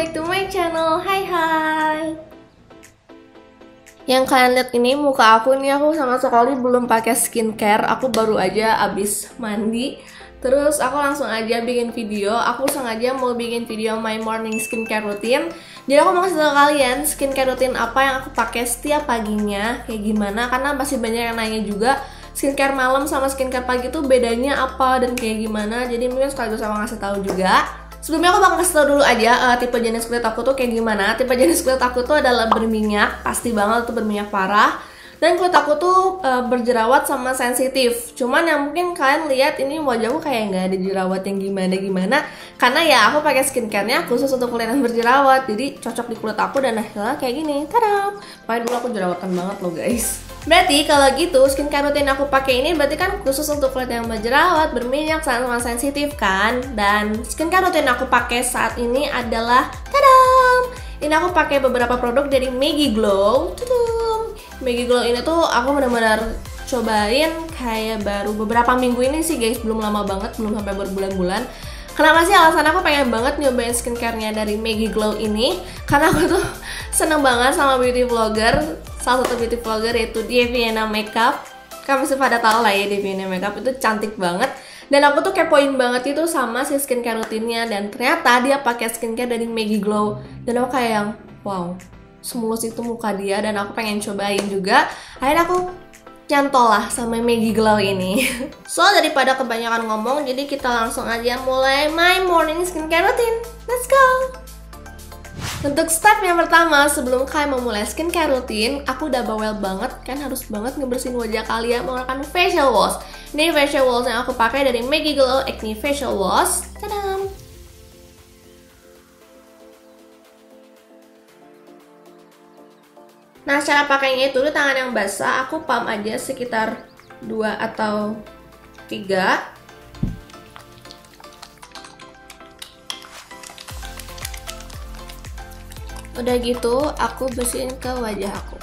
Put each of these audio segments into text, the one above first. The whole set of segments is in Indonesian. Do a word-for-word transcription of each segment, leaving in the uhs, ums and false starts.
back to my channel. Hai hai. Yang kalian lihat ini muka aku ini, aku sama sekali belum pakai skincare. Aku baru aja abis mandi. Terus aku langsung aja bikin video. Aku sengaja mau bikin video my morning skincare routine. Jadi aku mau kasih tau kalian skincare routine apa yang aku pakai setiap paginya, kayak gimana. Karena masih banyak yang nanya juga skincare malam sama skincare pagi tuh bedanya apa dan kayak gimana. Jadi mungkin sekaligus aku ngasih tahu juga. Sebelumnya aku bakal kasih tau dulu aja uh, tipe jenis kulit aku tuh kayak gimana. Tipe jenis kulit aku tuh adalah berminyak, pasti banget tuh berminyak parah. Dan kulit aku tuh uh, berjerawat sama sensitif. Cuman yang mungkin kalian lihat ini wajahku kayak nggak ada jerawat yang gimana-gimana. Karena ya aku pakai skincare-nya khusus untuk kulit yang berjerawat. Jadi cocok di kulit aku dan hasilnya kayak gini. Tada! Makanya dulu aku jerawatan banget loh guys. Berarti kalau gitu skincare rutin aku pakai ini berarti kan khusus untuk kulit yang berjerawat, berminyak, sama sensitif kan. Dan skincare rutin aku pakai saat ini adalah tadam! Ini aku pakai beberapa produk dari Maggie Glow. Tudum. Maggie Glow ini tuh aku benar-benar cobain kayak baru beberapa minggu ini sih guys, belum lama banget, belum sampai berbulan-bulan. Kenapa sih alasan aku pengen banget nyobain skincare-nya dari Maggie Glow ini? Karena aku tuh seneng banget sama beauty vlogger, salah satu beauty vlogger yaitu Deviana Makeup. Kalian pasti pada tahu lah ya, Deviana Makeup itu cantik banget. Dan aku tuh kepoin banget itu sama si skincare rutinnya, dan ternyata dia pakai skincare dari Maggie Glow. Dan aku kayak yang wow, semulus itu muka dia dan aku pengen cobain juga. Akhirnya aku nyantol lah sama Maggie Glow ini. So daripada kebanyakan ngomong, jadi kita langsung aja mulai my morning skincare routine. Let's go! Untuk step yang pertama, sebelum kalian memulai skincare routine, aku udah bawel banget, kan harus banget ngebersihin wajah kalian menggunakan facial wash. Ini facial wash yang aku pakai dari Maggie Glow Acne Facial Wash. Tadam! Nah, cara pakainya itu di tangan yang basah, aku pump aja sekitar dua atau tiga. Udah gitu, aku bersihin ke wajah aku.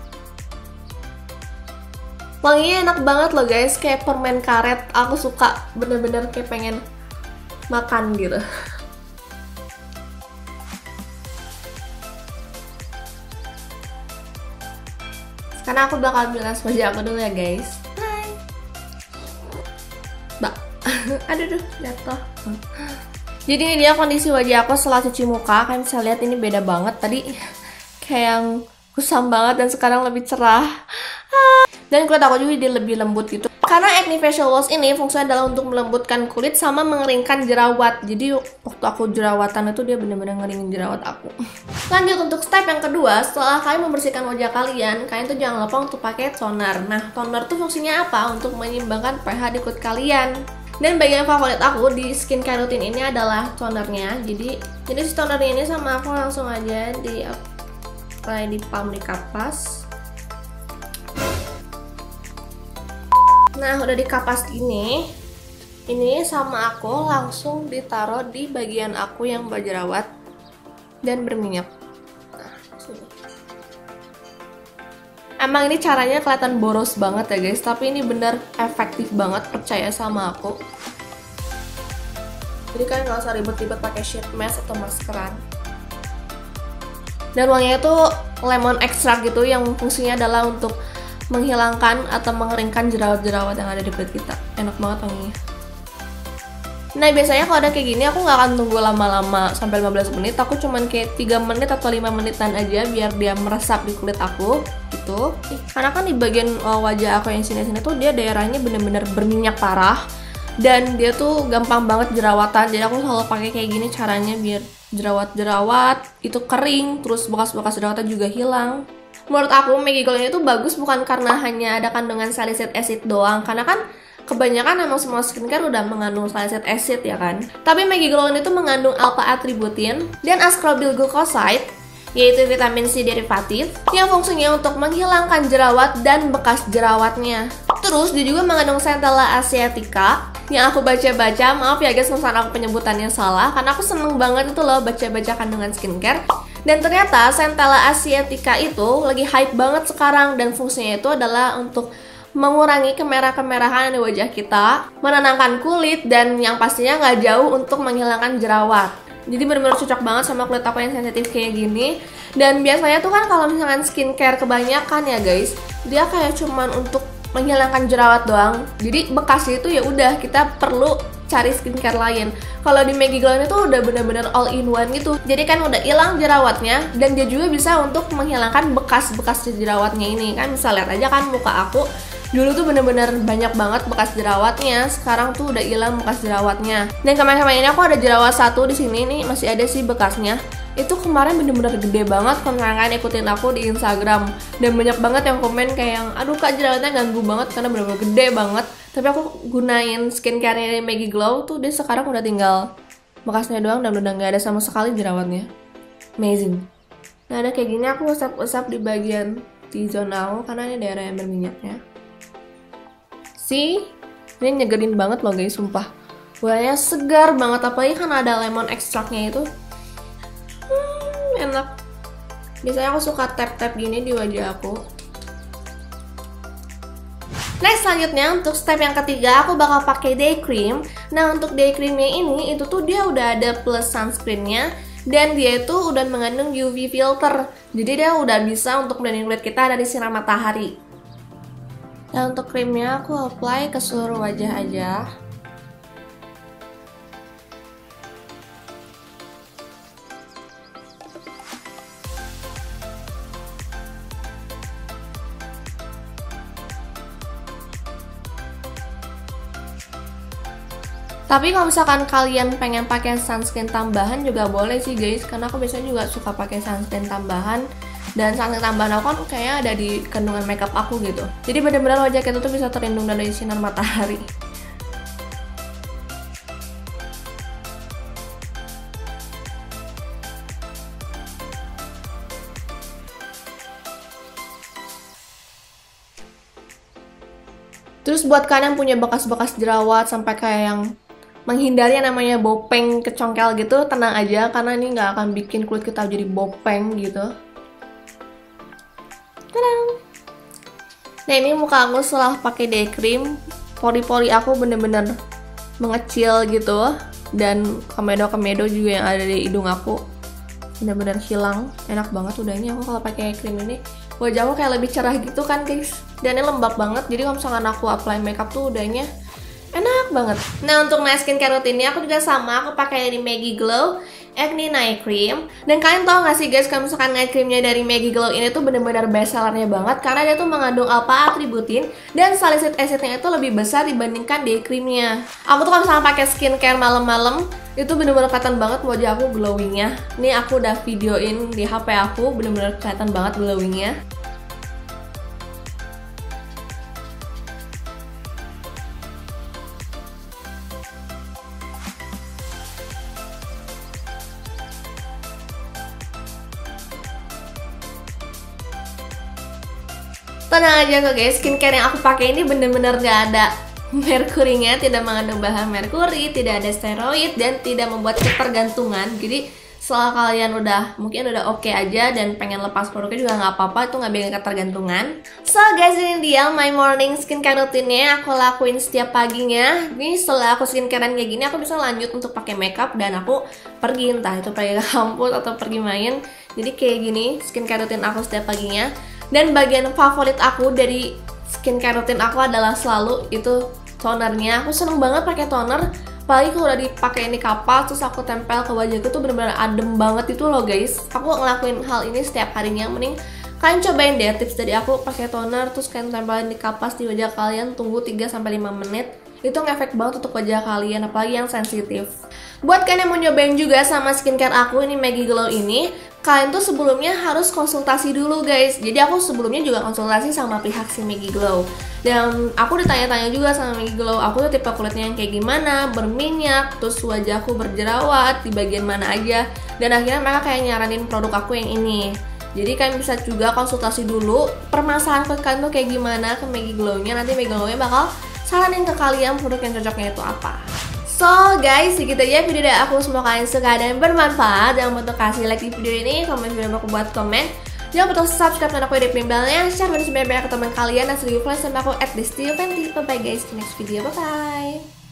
Wanginya enak banget loh guys, kayak permen karet. Aku suka, bener-bener kayak pengen makan gitu. Karena aku bakal bilas wajah aku dulu ya guys. Hai. Mbak, aduh duh, jatuh. Jadi ini dia kondisi wajah aku setelah cuci muka. Kalian bisa lihat ini beda banget. Tadi kayak yang kusam banget dan sekarang lebih cerah. Dan kulit aku juga dia lebih lembut gitu. Karena Acne Facial Wash ini fungsinya adalah untuk melembutkan kulit sama mengeringkan jerawat. Jadi waktu aku jerawatan itu dia benar-benar ngeringin jerawat aku. Lanjut untuk step yang kedua, setelah kalian membersihkan wajah kalian, kalian tuh jangan lupa untuk pakai toner. Nah, toner tuh fungsinya apa? Untuk menyeimbangkan pH di kulit kalian. Dan bagian favorit aku di skincare routine ini adalah tonernya. Jadi, jadi si tonernya ini sama aku langsung aja di apply di palm, di kapas. Nah, udah di kapas gini, ini sama aku langsung ditaruh di bagian aku yang berjerawat dan berminyak. Nah, sini. Emang ini caranya kelihatan boros banget ya guys, tapi ini bener efektif banget, percaya sama aku. Jadi kalian nggak usah ribet-ribet pakai sheet mask atau maskeran. Dan wanginya itu lemon extract gitu, yang fungsinya adalah untuk menghilangkan atau mengeringkan jerawat-jerawat yang ada di kulit kita. Enak banget wanginya. Nah, biasanya kalau ada kayak gini aku nggak akan tunggu lama-lama sampai lima belas menit. Aku cuman kayak tiga menit atau lima menitan aja biar dia meresap di kulit aku gitu. Karena kan di bagian uh, wajah aku yang sini-sini tuh dia daerahnya bener-bener berminyak parah. Dan dia tuh gampang banget jerawatan. Jadi aku selalu pakai kayak gini caranya biar jerawat-jerawat itu kering, terus bekas-bekas jerawatan juga hilang. Menurut aku Maggie Glow ini tuh bagus bukan karena hanya ada kandungan salicylic acid doang, karena kan kebanyakan emang semua skincare udah mengandung salicylic acid ya kan. Tapi Maggie Glow ini tuh mengandung alpha arbutin dan ascorbyl glucoside, yaitu vitamin C derivatif yang fungsinya untuk menghilangkan jerawat dan bekas jerawatnya. Terus dia juga mengandung Centella asiatica yang aku baca-baca, maaf ya guys misalnya aku penyebutannya salah, karena aku seneng banget itu loh baca-baca kandungan skincare. Dan ternyata Centella asiatica itu lagi hype banget sekarang, dan fungsinya itu adalah untuk mengurangi kemerah-kemerahan di wajah kita, menenangkan kulit, dan yang pastinya nggak jauh untuk menghilangkan jerawat. Jadi benar-benar cocok banget sama kulit aku yang sensitif kayak gini. Dan biasanya tuh kan kalau misalkan skincare kebanyakan ya guys, dia kayak cuman untuk menghilangkan jerawat doang. Jadi bekasnya itu ya udah, kita perlu cari skincare lain. Kalau di Maggie Glow ini tuh udah bener-bener all in one gitu. Jadi kan udah hilang jerawatnya, dan dia juga bisa untuk menghilangkan bekas-bekas jerawatnya ini. Kan bisa lihat aja kan muka aku. Dulu tuh bener-bener banyak banget bekas jerawatnya, sekarang tuh udah hilang bekas jerawatnya. Dan kemarin-kemarin ini aku ada jerawat satu di sini nih, masih ada sih bekasnya. Itu kemarin bener-bener gede banget kalau kalian ikutin aku di Instagram. Dan banyak banget yang komen kayak yang, aduh kak jerawatnya ganggu banget karena bener-bener gede banget. Tapi aku gunain skincare dari Maggie Glow tuh, dia sekarang udah tinggal bekasnya doang dan udah gak ada sama sekali jerawatnya. Amazing. Nah ada kayak gini, aku usap-usap di bagian T-zone aku karena ini daerah yang berminyaknya. See? Ini nyegerin banget loh guys, sumpah. Buahnya segar banget, apalagi kan ada lemon extractnya itu. Hmm, enak. Biasanya aku suka tap-tap gini di wajah aku. Next, selanjutnya untuk step yang ketiga aku bakal pakai day cream. Nah untuk day creamnya ini, itu tuh dia udah ada plus sunscreennya, dan dia itu udah mengandung U V filter. Jadi dia udah bisa untuk melindungi kulit kita dari sinar matahari. Nah untuk krimnya aku apply ke seluruh wajah aja. Tapi kalau misalkan kalian pengen pakai sunscreen tambahan juga boleh sih guys, karena aku biasanya juga suka pakai sunscreen tambahan. Dan sunscreen tambahan aku kan kayaknya ada di kandungan makeup aku gitu. Jadi benar-benar wajah kita tuh bisa terlindung dari sinar matahari. Terus buat kalian yang punya bekas-bekas jerawat sampai kayak yang menghindari yang namanya bopeng kecongkel gitu, tenang aja karena ini nggak akan bikin kulit kita jadi bopeng gitu. Tadang! Nah ini muka aku setelah pakai day cream, pori-pori aku bener-bener mengecil gitu, dan komedo-komedo juga yang ada di hidung aku bener-bener hilang. Enak banget udahnya aku kalau pakai cream ini. Wajah aku kayak lebih cerah gitu kan guys, dan ini lembab banget, jadi kalau misalkan aku apply makeup tuh udahnya enak banget. Nah untuk my skincare rutinnya aku juga sama, aku pakai dari Maggie Glow Acne Night Cream. Dan kalian tau gak sih guys, kalau misalkan night creamnya dari Maggie Glow ini tuh bener-bener best sellernya banget, karena dia tuh mengandung alpha atributin dan salicylic acidnya itu lebih besar dibandingkan day creamnya. Aku tuh kalau misalkan pakai skincare malam-malam itu bener-bener kelihatan banget wajah aku glowingnya. Nih aku udah videoin di H P aku, bener-bener kelihatan banget glowingnya. Tenang aja kok guys, skincare yang aku pakai ini bener-bener gak ada merkurinya, tidak mengandung bahan merkuri, tidak ada steroid, dan tidak membuat ketergantungan. Jadi setelah kalian udah mungkin udah oke okay aja dan pengen lepas produknya juga nggak apa-apa, itu nggak bikin ketergantungan. So guys, ini dia my morning skincare rutinnya aku lakuin setiap paginya. Ini setelah aku skincarean kayak gini, aku bisa lanjut untuk pakai makeup dan aku pergi, entah itu pergi ke kampus atau pergi main. Jadi kayak gini skincare rutin aku setiap paginya. Dan bagian favorit aku dari skincare rutin aku adalah selalu itu tonernya. Aku seneng banget pakai toner, apalagi kalau udah dipakai ini kapas terus aku tempel ke wajahku tuh bener-bener adem banget itu loh guys. Aku ngelakuin hal ini setiap harinya. Mending kalian cobain deh tips dari aku, pakai toner terus kalian tempelin di kapas di wajah kalian, tunggu tiga sampai lima menit. Itu ngefek banget untuk wajah kalian, apalagi yang sensitif. Buat kalian yang mau nyobain juga sama skincare aku ini Maggie Glow ini, kalian tuh sebelumnya harus konsultasi dulu guys. Jadi aku sebelumnya juga konsultasi sama pihak si Maggie Glow. Dan aku ditanya-tanya juga sama Maggie Glow, aku tuh tipe kulitnya yang kayak gimana, berminyak, terus wajahku berjerawat di bagian mana aja. Dan akhirnya mereka kayak nyaranin produk aku yang ini. Jadi kalian bisa juga konsultasi dulu permasalahan kulit kalian tuh kayak gimana ke Maggie Glow-nya. Nanti Maggie Glow-nya bakal saranin ke kalian produk yang cocoknya itu apa. So guys, segitu aja video dari aku, semoga kalian suka dan bermanfaat. Jangan lupa untuk kasih like di video ini, komen video aku buat komen. Jangan lupa untuk subscribe dan aku di belnya, share video sebanyak-banyak ke teman kalian, dan sebagai flash sama aku at Desti Fenty. Bye bye guys, next video, bye bye.